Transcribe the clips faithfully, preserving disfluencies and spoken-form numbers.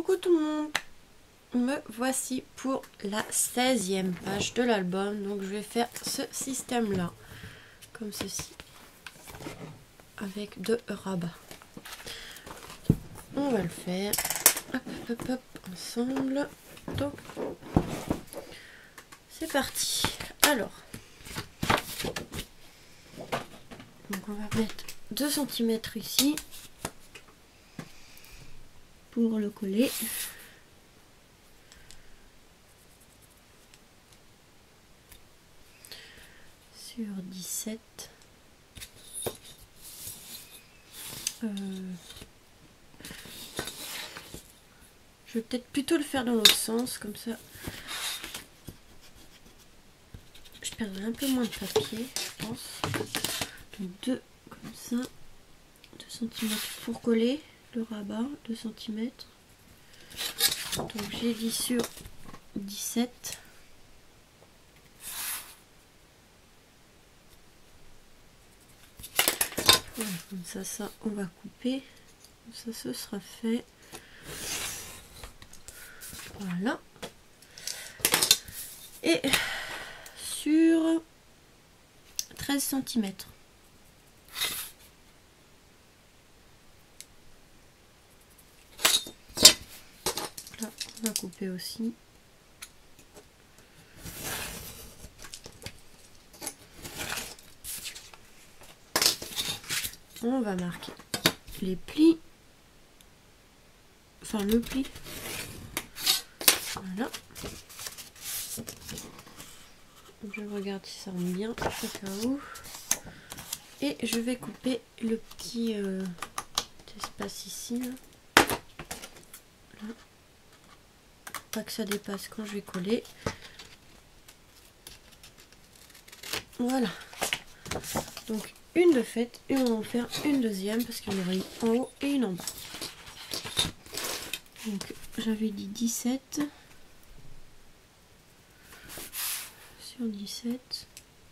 Coucou tout le monde, me voici pour la seizième page de l'album. Donc je vais faire ce système là, comme ceci, avec deux rabats. On va le faire hop, hop, hop, ensemble. Donc c'est parti. Alors, donc on va mettre deux centimètres ici pour le coller. Sur dix-sept. Euh, je vais peut-être plutôt le faire dans l'autre sens, comme ça je perdrai un peu moins de papier, je pense. Donc deux comme ça, deux centimètres pour coller le rabat, deux centimètres. Donc j'ai dit sur dix-sept. Voilà, comme ça, ça on va couper. Comme ça, ce sera fait. Voilà. Et sur treize centimètres. Là, on va couper aussi. On va marquer les plis, enfin le pli, voilà. Je regarde si ça rentre bien au cas où, et je vais couper le petit euh, espace ici, là. Là. Pas que ça dépasse quand je vais coller. Voilà, donc une de faite, et on va en faire une deuxième parce qu'il y en aura une en haut et une en bas. Donc j'avais dit dix-sept sur dix-sept.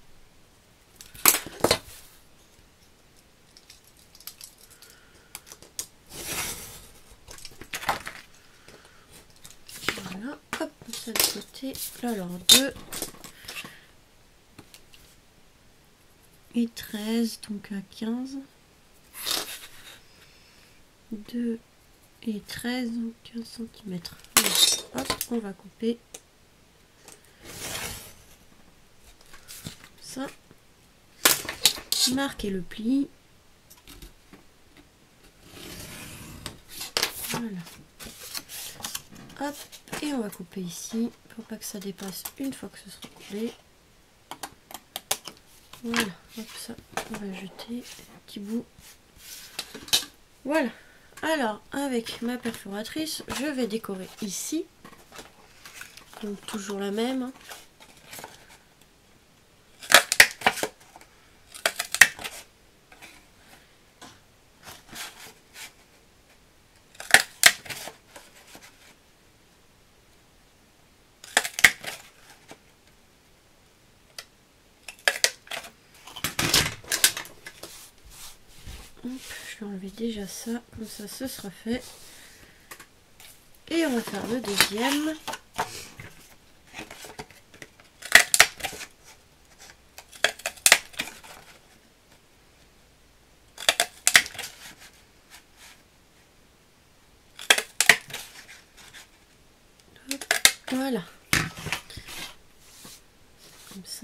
Voilà, hop, ça de côté. Là alors deux et treize, donc à quinze. deux et treize, donc quinze centimètres. Hop, on va couper ça. Marquer le pli. Voilà. Hop, et on va couper ici pour pas que ça dépasse une fois que ce sera collé. Voilà, hop, ça, on va jeter un petit bout. Voilà. Alors, avec ma perforatrice, je vais décorer ici. Donc, toujours la même. Je vais enlever déjà ça, comme ça ce sera fait. Et on va faire le deuxième. Hop, voilà. Comme ça.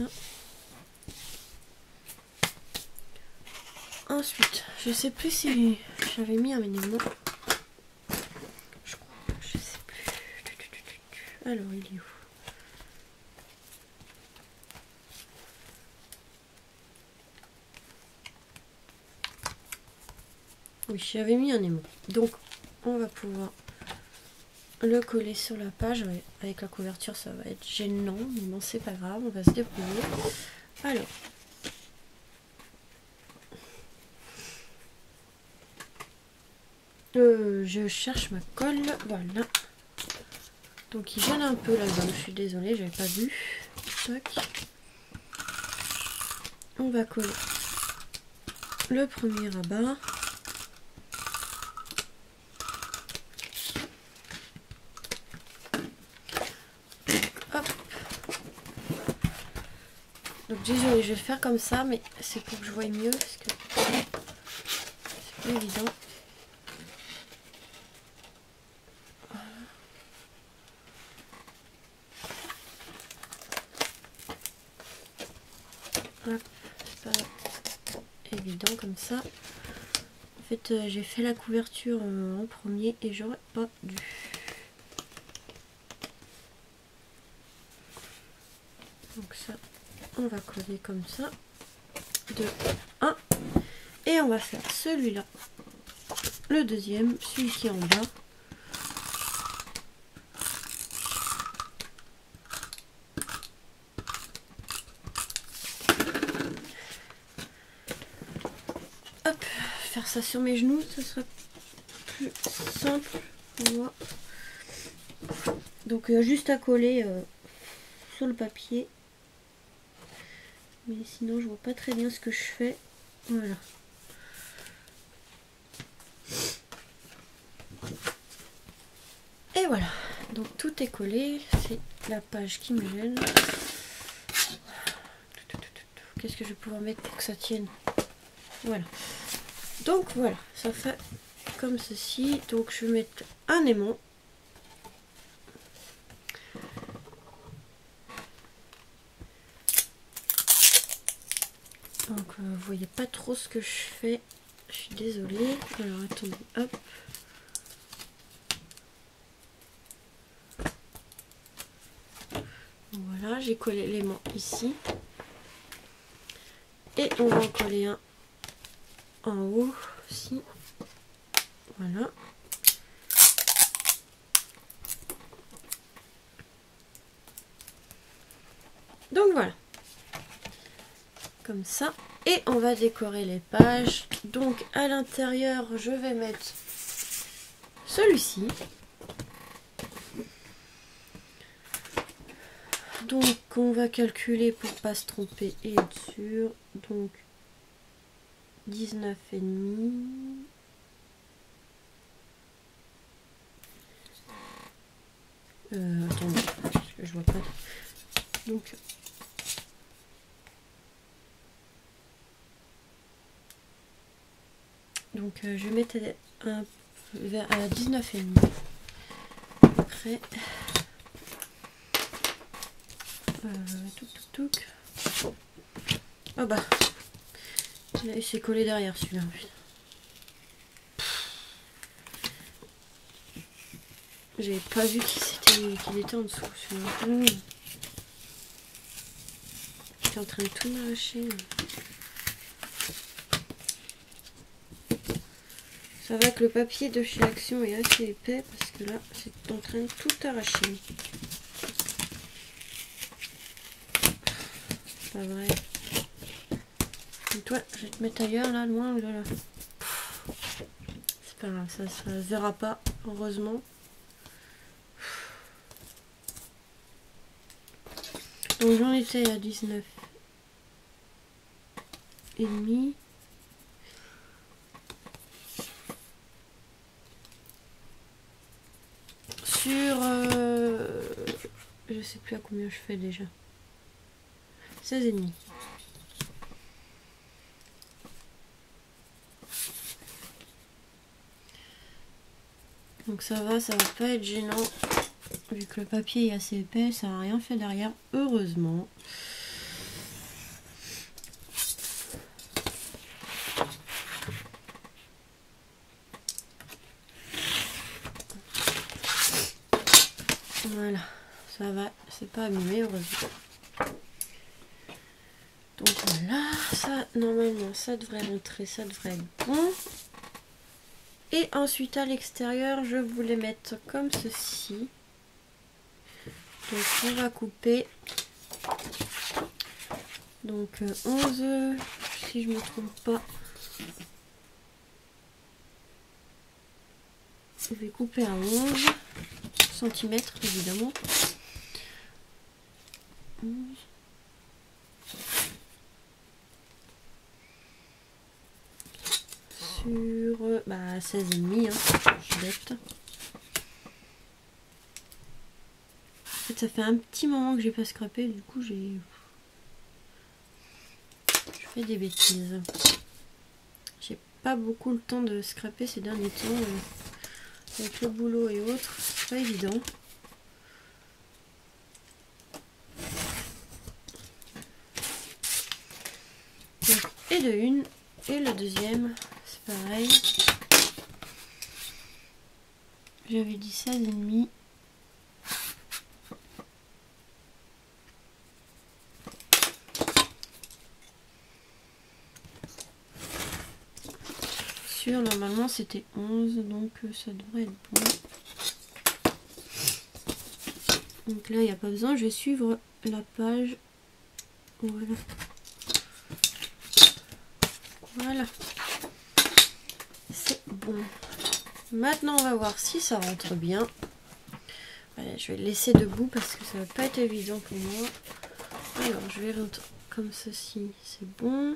Ensuite, je sais plus si j'avais mis un minimum. Je crois, je sais plus. Alors, il est où? Oui, j'avais mis un aimant. Donc, on va pouvoir le coller sur la page. Avec la couverture, ça va être gênant, mais bon, c'est pas grave, on va se débrouiller. Alors. Euh, je cherche ma colle, voilà. Donc il gêne un peu là-bas, je suis désolée, j'avais pas vu. Tac. On va coller le premier rabat. désolée, je vais le faire comme ça, mais c'est pour que je voie mieux parce que c'est pas évident. Hop, c'est pas évident comme ça. En fait, euh, j'ai fait la couverture euh, en premier et j'aurais pas dû. Donc ça, on va coller comme ça. De un. Et on va faire celui-là. Le deuxième, celui qui est en bas. Hop, faire ça sur mes genoux, ça sera plus simple pour moi. Donc euh, juste à coller euh, sur le papier. Mais sinon je vois pas très bien ce que je fais. Voilà. Et voilà. Donc tout est collé. C'est la page qui me gêne. Qu'est-ce que je vais pouvoir mettre pour que ça tienne? Voilà. Donc voilà, ça fait comme ceci. Donc je vais mettre un aimant. Donc euh, vous voyez pas trop ce que je fais. Je suis désolée. Alors attendez, hop. Voilà, j'ai collé l'aimant ici. Et on va en coller un en haut aussi. Voilà. Donc voilà. Comme ça. Et on va décorer les pages. Donc à l'intérieur, je vais mettre celui-ci. Donc on va calculer pour pas se tromper et être sûr. Donc dix-neuf et demi. Euh, attendez, parce que je vois pas. Donc donc euh, je vais mettre un vers à dix-neuf et demi. Après euh, tout tout tout. Oh bah il s'est collé derrière celui-là. J'avais pas vu qu'il était, qu'il était en dessous celui-là. Mmh. J'étais en train de tout m'arracher. Ça va que le papier de chez Action est assez épais parce que là c'est en train de tout arracher. C'est pas vrai. Et toi, je vais te mettre ailleurs là, loin ou là, là. C'est pas grave, ça, ça se verra pas, heureusement. Donc j'en étais à dix-neuf et demi. Sur euh, je sais plus à combien je fais déjà. seize et demi. Donc ça va, ça va pas être gênant. Vu que le papier est assez épais, ça n'a rien fait derrière, heureusement. Voilà, ça va, c'est pas abîmé, heureusement. Donc voilà, ça, normalement, ça devrait rentrer, ça devrait être bon. Et ensuite, à l'extérieur, je voulais mettre comme ceci. Donc on va couper donc onze, si je me trompe pas, je vais couper à onze centimètres évidemment. onze. Sur bah, seize et demi, hein, je suis bête. En fait, ça fait un petit moment que j'ai pas scrapé, du coup j'ai fait des bêtises. J'ai pas beaucoup le temps de scraper ces derniers temps. Euh, avec le boulot et autres, c'est pas évident. Donc, et de une, et le deuxième, c'est pareil. J'avais dit seize et demi. Sur, normalement c'était onze, donc ça devrait être bon. Donc là, il n'y a pas besoin, je vais suivre la page. Voilà. Voilà. C'est bon. Maintenant, on va voir si ça rentre bien. Allez, je vais le laisser debout parce que ça va pas être évident pour moi. Alors, je vais rentrer comme ceci. C'est bon.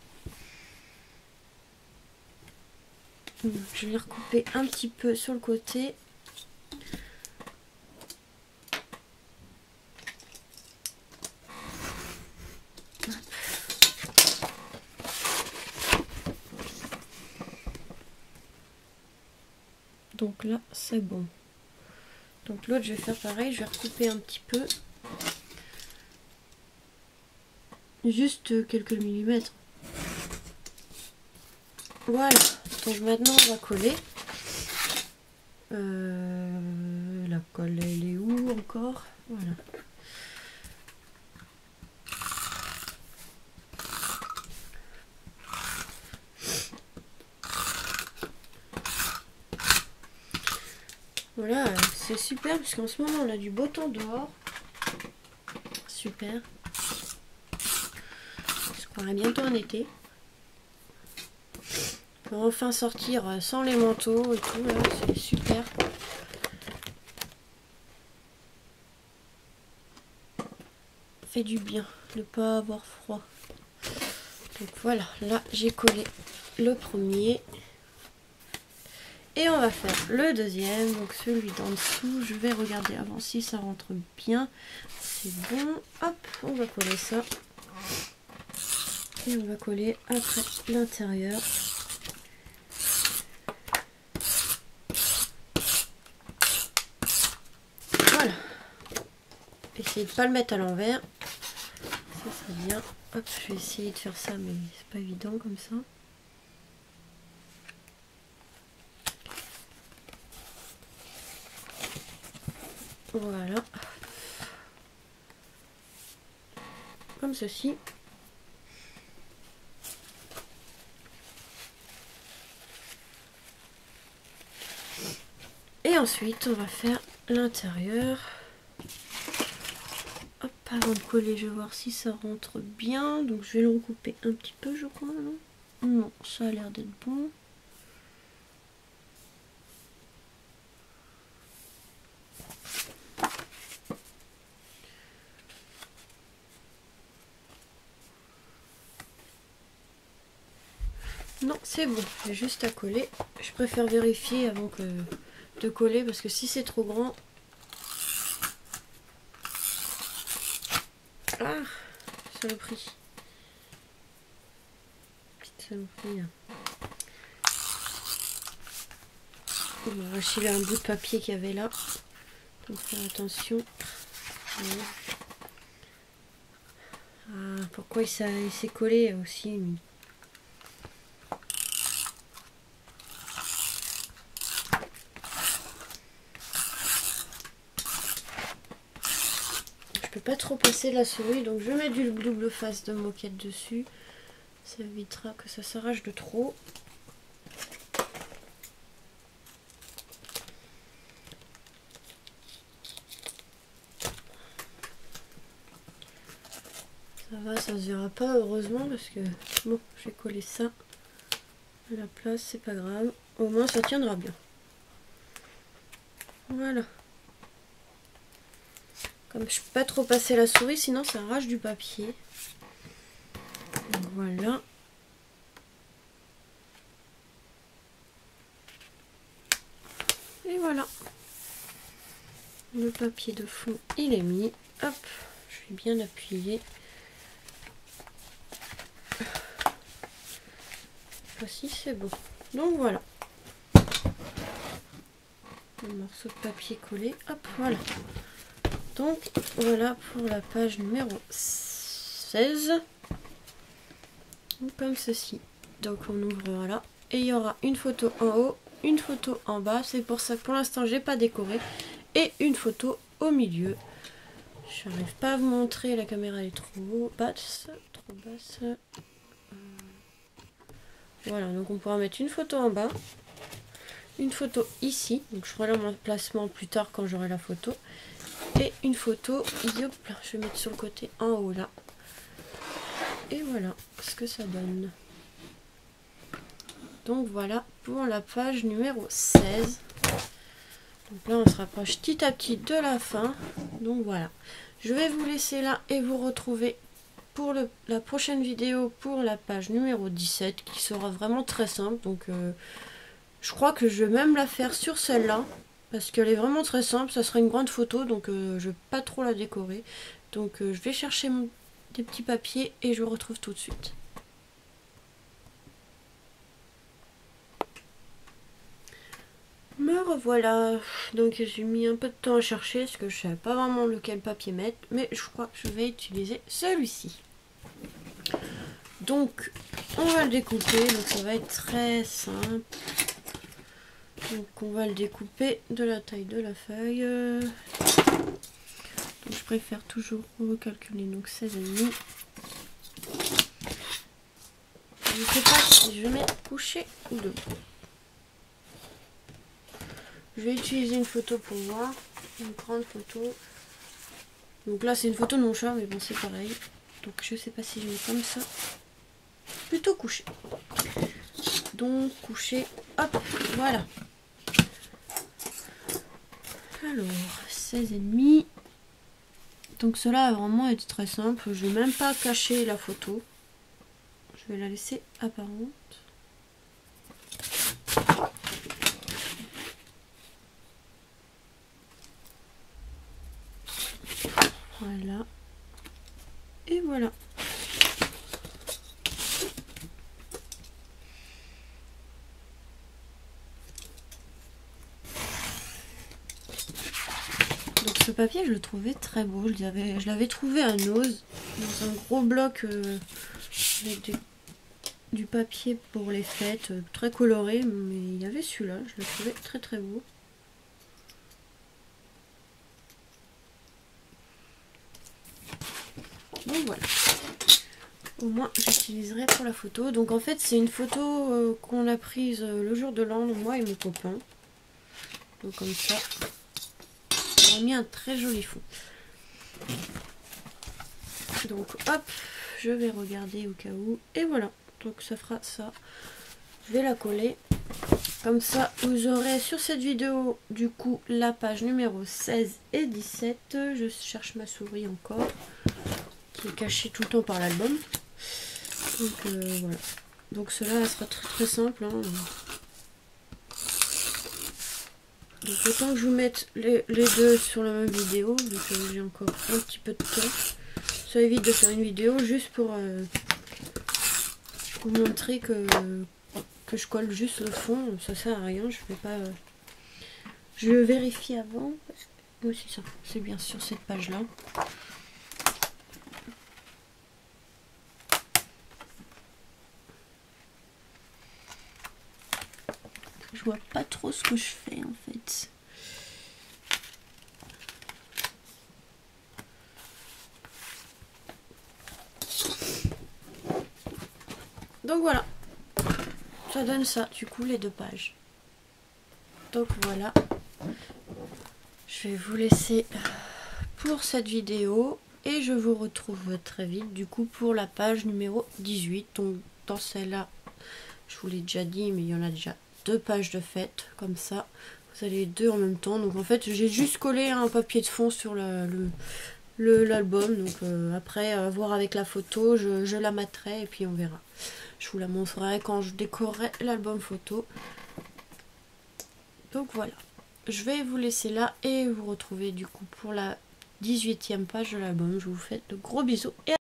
Donc, je vais recouper un petit peu sur le côté. Donc là, c'est bon. Donc l'autre, je vais faire pareil. Je vais recouper un petit peu. Juste quelques millimètres. Voilà. Donc maintenant, on va coller. Euh, la colle, elle est où encore? Voilà. Voilà, c'est super parce qu'en ce moment on a du beau temps dehors. Super. Je croirais bientôt en été. On peut enfin sortir sans les manteaux et tout, c'est super. Fait du bien de ne pas avoir froid. Donc voilà, là j'ai collé le premier. Et on va faire le deuxième, donc celui d'en dessous. Je vais regarder avant si ça rentre bien. C'est bon. Hop, on va coller ça. Et on va coller après l'intérieur. Voilà. Essayez de ne pas le mettre à l'envers. Ça serait bien. Hop, je vais essayer de faire ça, mais c'est pas évident comme ça. Voilà. Comme ceci. Et ensuite, on va faire l'intérieur. Hop, avant de coller, je vais voir si ça rentre bien. Donc, je vais le recouper un petit peu, je crois. Non, non, ça a l'air d'être bon. Non, c'est bon, j'ai juste à coller. Je préfère vérifier avant que de coller parce que si c'est trop grand... Ah, saloperie. Petite saloperie. On va arracher un bout de papier qu'il y avait là. Donc faire attention. Voilà. Ah, pourquoi il s'est collé aussi lui. Pas trop passer la souris, donc je mets du double face de moquette dessus, ça évitera que ça s'arrache de trop. Ça va, ça se verra pas heureusement parce que bon, j'ai collé ça à la place, c'est pas grave, au moins ça tiendra bien. Voilà. Comme je peux pas trop passer la souris, sinon ça arrache du papier. Donc voilà. Et voilà. Le papier de fond, il est mis. Hop, je vais bien appuyer. fois-ci c'est bon. Donc voilà. Un morceau de papier collé. Hop, voilà. Donc voilà pour la page numéro seize. Donc, comme ceci. Donc on ouvre là. Et il y aura une photo en haut, une photo en bas. C'est pour ça que pour l'instant j'ai pas décoré. Et une photo au milieu. Je n'arrive pas à vous montrer, la caméra est trop basse. Trop basse. Voilà, donc on pourra mettre une photo en bas. Une photo ici. Donc je ferai mon placement plus tard quand j'aurai la photo. Et une photo, yop, je vais mettre sur le côté en haut là. Et voilà ce que ça donne. Donc voilà pour la page numéro seize. Donc là on se rapproche petit à petit de la fin. Donc voilà. Je vais vous laisser là et vous retrouver pour le, la prochaine vidéo pour la page numéro dix-sept qui sera vraiment très simple. Donc euh, je crois que je vais même la faire sur celle-là. Parce qu'elle est vraiment très simple. Ça sera une grande photo donc euh, je ne vais pas trop la décorer. Donc euh, je vais chercher mon, des petits papiers et je vous retrouve tout de suite. Me revoilà, donc j'ai mis un peu de temps à chercher parce que je ne savais pas vraiment lequel papier mettre, mais je crois que je vais utiliser celui-ci. Donc on va le découper, donc ça va être très simple. Donc on va le découper de la taille de la feuille. Donc je préfère toujours recalculer, donc seize virgule cinq. Je ne sais pas si je mets couché ou debout. Je vais utiliser une photo pour voir, une grande photo. Donc là c'est une photo de mon chat, mais bon c'est pareil. Donc je sais pas si je mets comme ça. Plutôt couché. Donc couché, hop, voilà. Alors, seize virgule cinq. Donc cela a vraiment été très simple. Je vais même pas cacher la photo. Je vais la laisser apparente. Voilà. Et voilà. Donc ce papier, je le trouvais très beau. Je l'avais, je l'avais trouvé à Nose, dans un gros bloc euh, avec du, du papier pour les fêtes, euh, très coloré. Mais il y avait celui-là, je le trouvais très très beau. Donc voilà. Au moins j'utiliserai pour la photo. Donc en fait c'est une photo euh, qu'on a prise euh, le jour de l'an, moi et mon copain. Donc comme ça. On a mis un très joli fond. Donc hop, je vais regarder au cas où. Et voilà. Donc ça fera ça. Je vais la coller. Comme ça vous aurez sur cette vidéo du coup la page numéro seize et dix-sept. Je cherche ma souris encore. Qui est cachée tout le temps par l'album. Donc euh, voilà. Donc cela sera très très simple. Hein. Donc autant que je vous mette les, les deux sur la même vidéo, vu que j'ai encore un petit peu de temps. Ça évite de faire une vidéo juste pour euh, vous montrer que, que je colle juste le fond. Ça sert à rien, je vais pas. Euh, je vérifie avant. Parce que, oui, c'est ça. C'est bien sur cette page là. Je vois pas trop ce que je fais en fait. Donc voilà. Ça donne ça, du coup, les deux pages. Donc voilà. Je vais vous laisser pour cette vidéo. Et je vous retrouve très vite, du coup, pour la page numéro dix-huit. Donc dans celle-là, je vous l'ai déjà dit, mais il y en a déjà deux pages de fête, comme ça. Vous avez les deux en même temps. Donc en fait, j'ai juste collé un papier de fond sur le l'album. Donc euh, après, à voir avec la photo, je, je la mettrai et puis on verra. Je vous la montrerai quand je décorerai l'album photo. Donc voilà. Je vais vous laisser là et vous retrouver du coup pour la dix-huitième page de l'album. Je vous fais de gros bisous et à